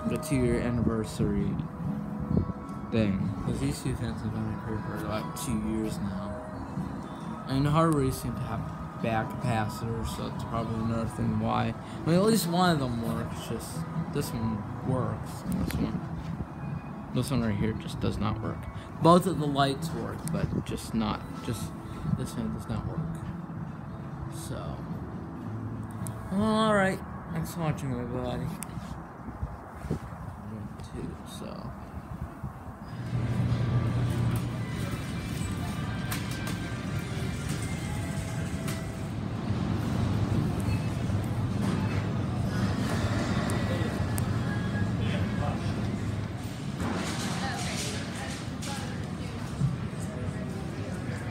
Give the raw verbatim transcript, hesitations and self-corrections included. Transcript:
the two-year anniversary thing. Because these two fans have been in here for like two years now. And Harbury seem to have bad capacitors, so it's probably another thing why. I mean, at least one of them works, just this one works, and this one, this one right here just does not work. Both of the lights work, but just not, just, this one does not work. So, well, alright, thanks for watching everybody.